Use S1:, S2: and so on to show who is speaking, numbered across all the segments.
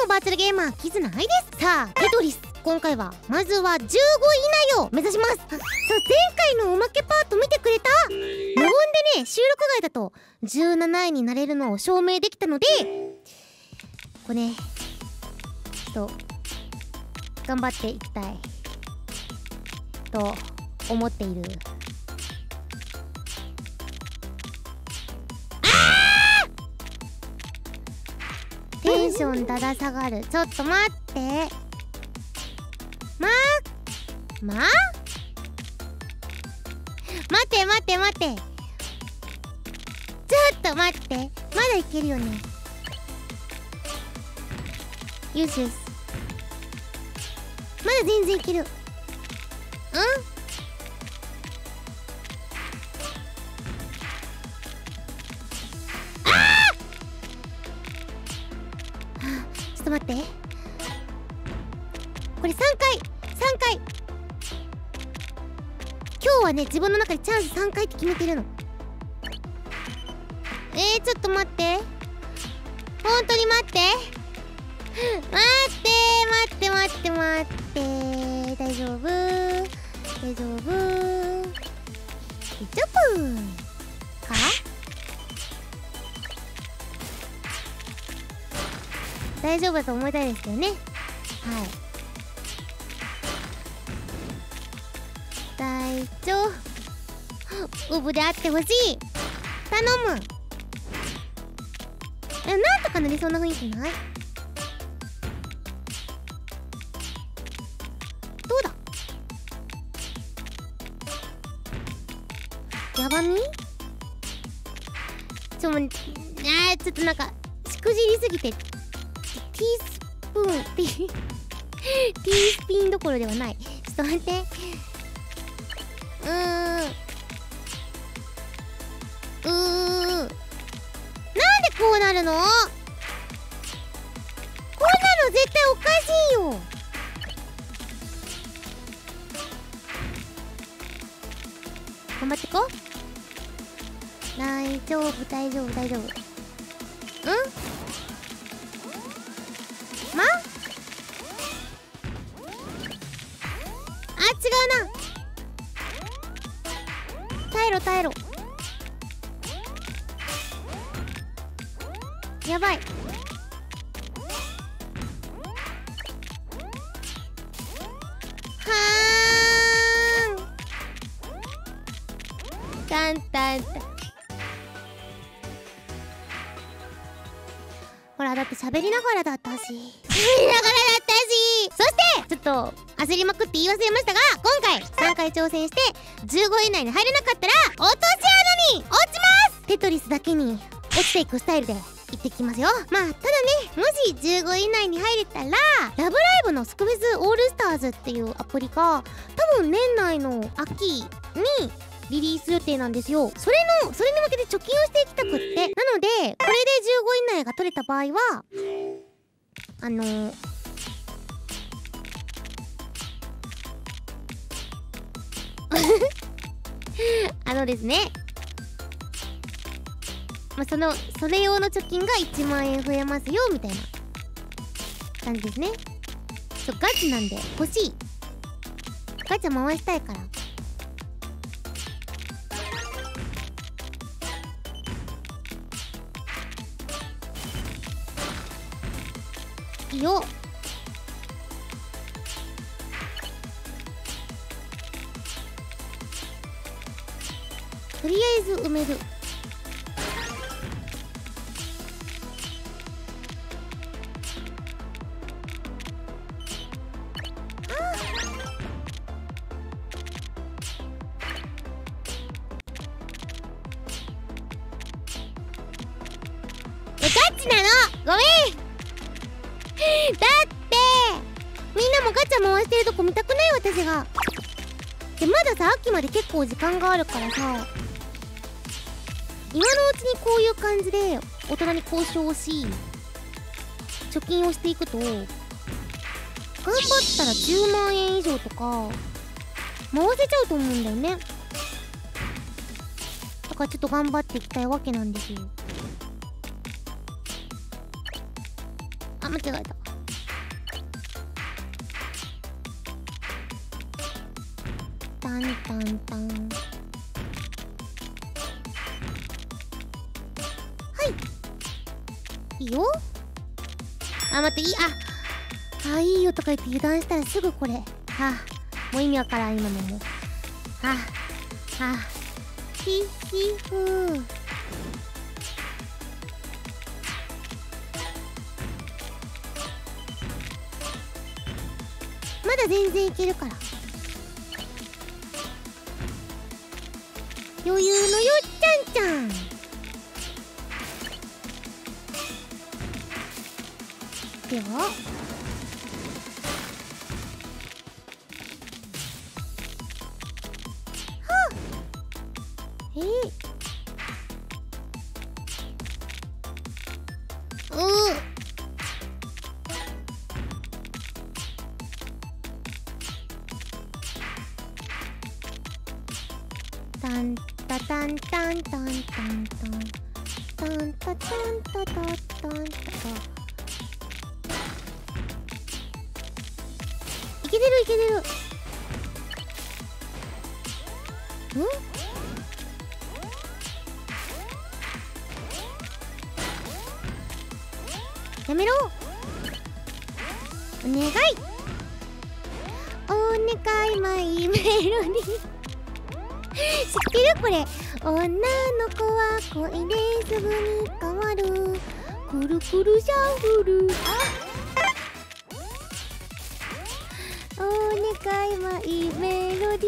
S1: バーチャルゲーマーキズナアイです。さあテトリス、今回はまずは15位以内を目指します。さあ前回のおまけパート見てくれた？無言でね、収録外だと17位になれるのを証明できたので、これねちょっと頑張っていきたいと思っている。テンションだだ下がる。ちょっと待って。待って。ちょっと待って。まだいけるよね。よしよし。まだ全然いける。ちょっと待って。これ3回今日はね、自分の中でチャンス3回って決めてるの。ちょっと待って。本当に待って。大丈夫か？大丈夫だと思いたいですけどね。はい。大丈夫であってほしい。頼む。なんとかなりそうな雰囲気ない？どうだ？やばみ？ちょっとなんかしくじりすぎてティースピンどころではない。ちょっと待って。なんでこうなるの？こんなの絶対おかしいよ。頑張ってこ。大丈夫。違うな。耐えろ。やばい。簡単だ。ほら、だって喋りながらだったし。そしてちょっと焦りまくって言い忘れましたが、今回3回挑戦して15位以内に入れなかったら落とし穴に落ちます。テトリスだけに落ちていくスタイルで行ってきますよ。ただね、もし15位以内に入れたらラブライブのスクフェスオールスターズっていうアプリが多分年内の秋にリリース予定なんですよ。それに向けて貯金をしていきたくって。なのでこれで15位以内が取れた場合はですね、それ用の貯金が1万円増えますよみたいな感じですね。ガチなんで欲しい。ガチャ回したいから。いいよ。とりあえず埋める。ガチなの。ごめん。だってみんなもガチャ回してるとこ見たくない？私が。でまださ、秋まで結構時間があるからさ、今のうちにこういう感じで大人に交渉をし貯金をしていくと、頑張ったら10万円以上とか回せちゃうと思うんだよね。だからちょっと頑張っていきたいわけなんですよ。あ、間違えた。 タンタンタン。はいいいよ。あ、待って、いい、いいよとか言って油断したらすぐこれ。もう意味わからん今のも。ひひふー。まだ全然いけるから。余裕のよっちゃんちゃん。ではタンタタンタンタンタンタンタンタタンタタタンタタ。いけてるいけてる。やめろ。お願いお願いマイメロディ知ってるこれ。女の子は恋ですぐに変わるくるくるシャッフル。お願いマイメロディ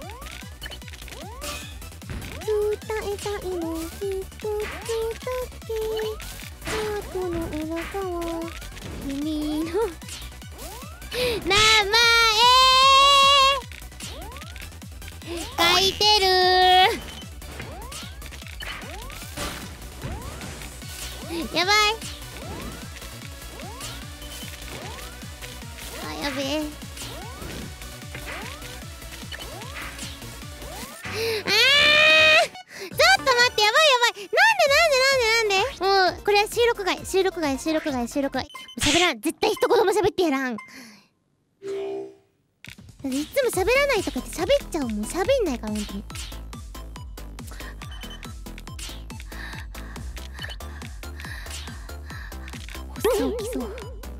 S1: 伝えたいの一つだけ。ハートの裏側君の名前書いてる。やばい。やべえ。ちょっと待って、やばいやばい。なんでもうこれは収録外。喋らん。絶対一言も喋ってやらん。だっていつも喋らないとかって喋っちゃうもん。喋んないから本当に。発作起きそう。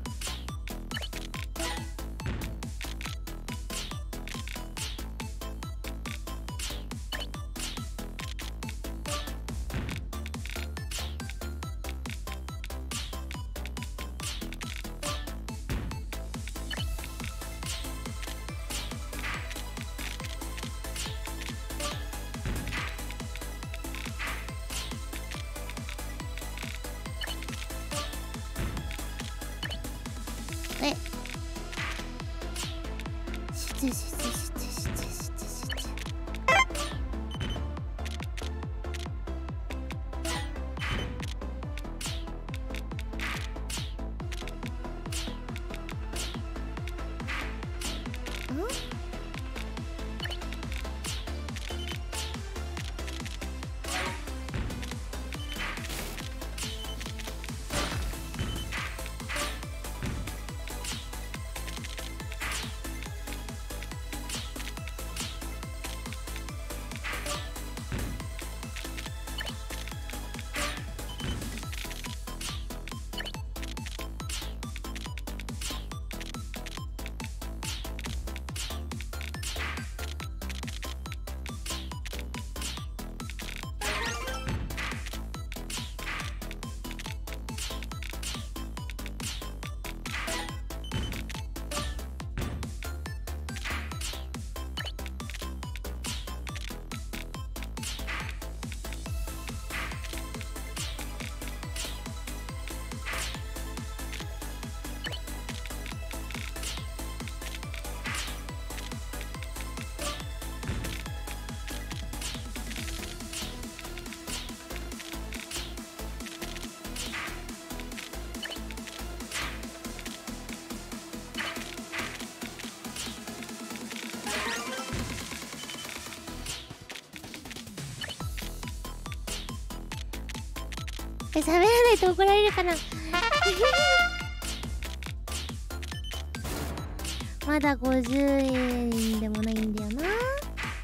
S1: 集中。喋らないと怒られるかなまだ50円でもないんだよな。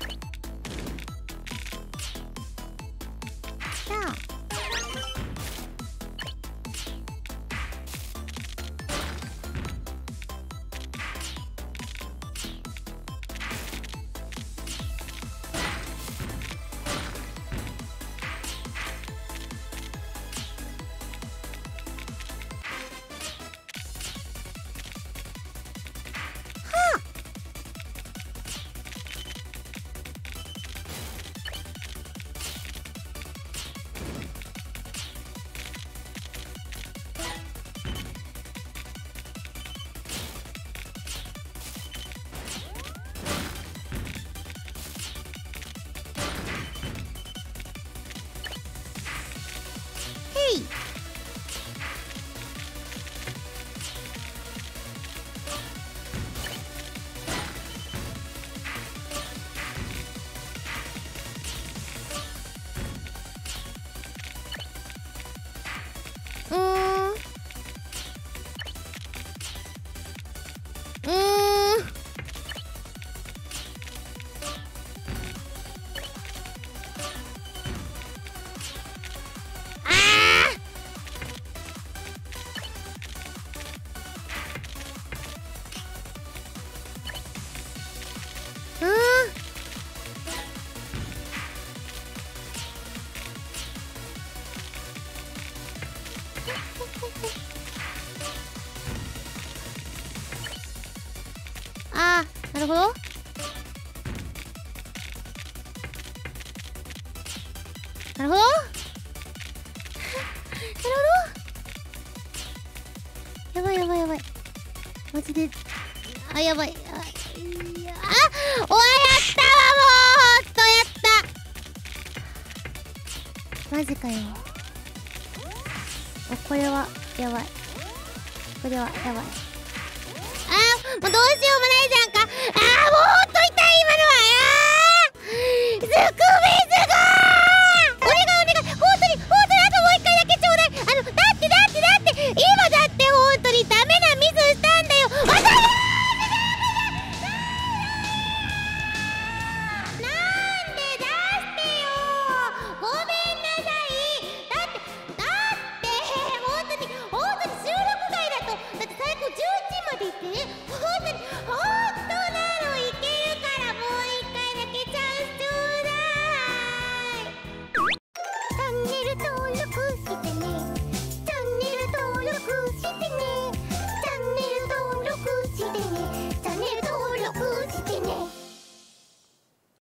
S1: なるほど。なるほど。なるほど。やばいやばいやばい。マジで。あ、やばい。あ、いや、あ、おわ、やったわ、もうほんとやった。マジかよ。お、これは、やばい。これは、やばい。あー、もうどうしようもないじゃんか。あー、もうほんと痛い、今のは。あー、すっごい